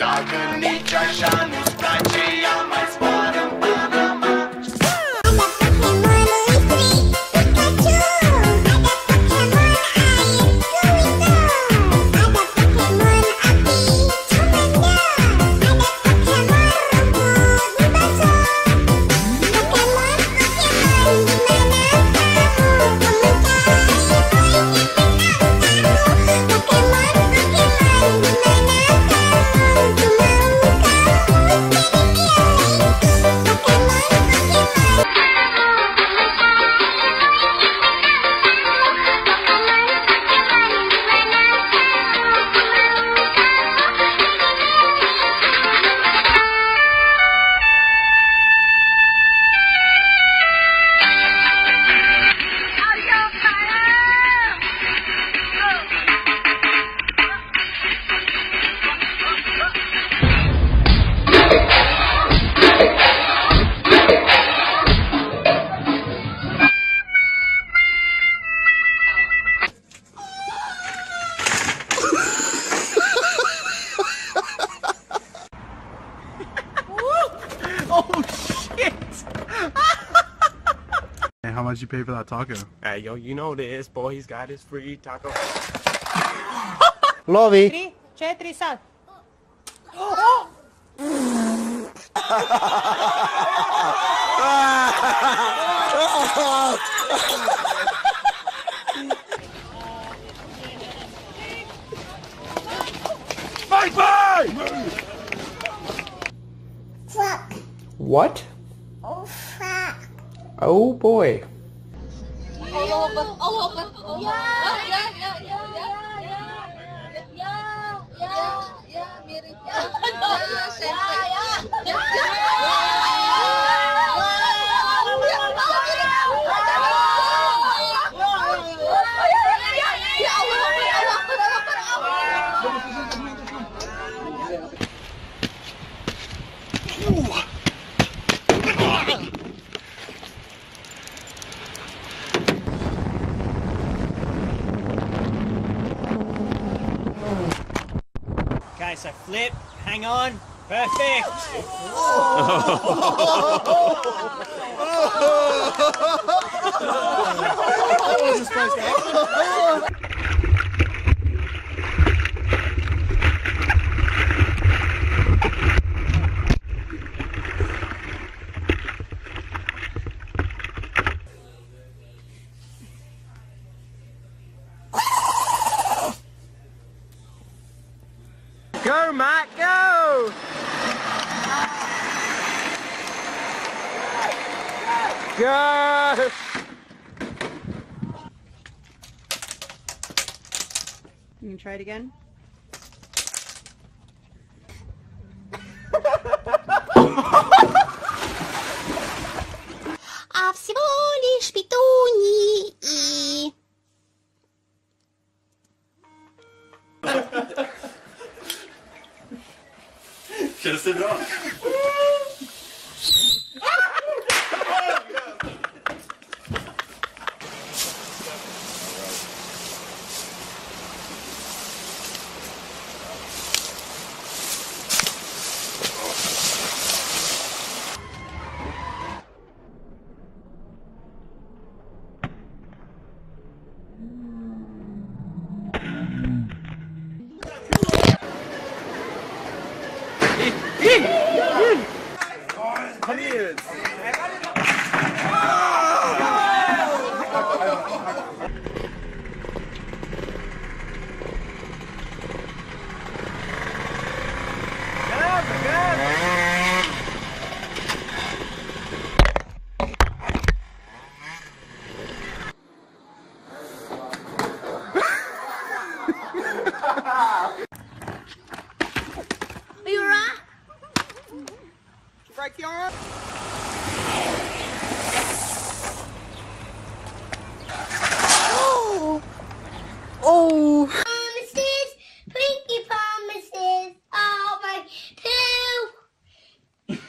Dacă nici așa nu-ți place, ia mai zboară în Panama. Oh shit! Hey, how much you pay for that taco? Hey, yo, you know this, boy. He's got his free taco. Lovi! 3, 4, sad. Fight, fight! Fuck. What? Oh, fuck. Oh boy. Okay, so flip, hang on, perfect. That wasn't supposed to happen. Go, Matt, go! Go! You can try it again. А всего лишь петуньи и... Should have stood it on. Come here! Are you alright? Break your arm! Oh! Promises, pinky promises, oh my two.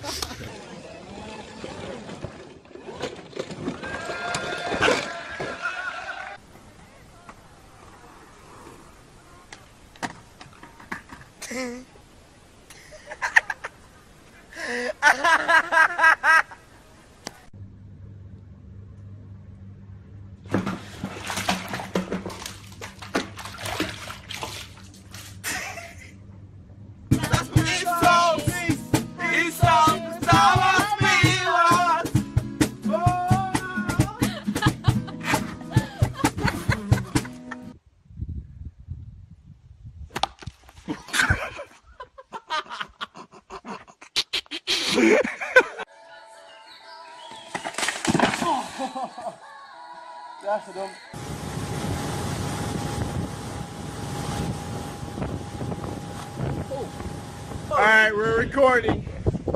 All right, we're recording.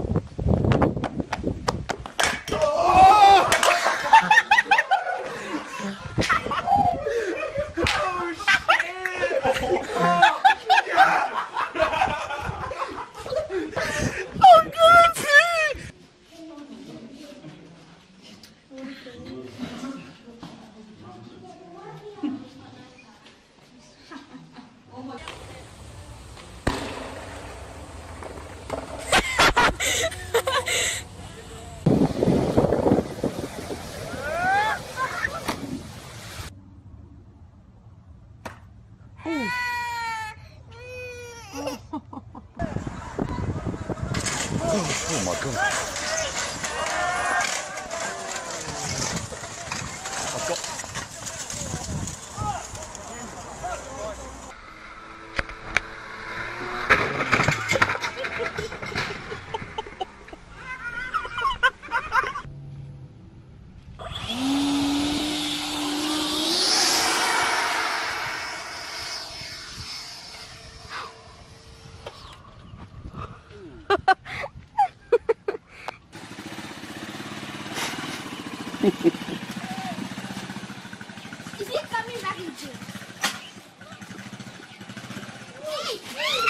Oh my god. Is it coming back in June?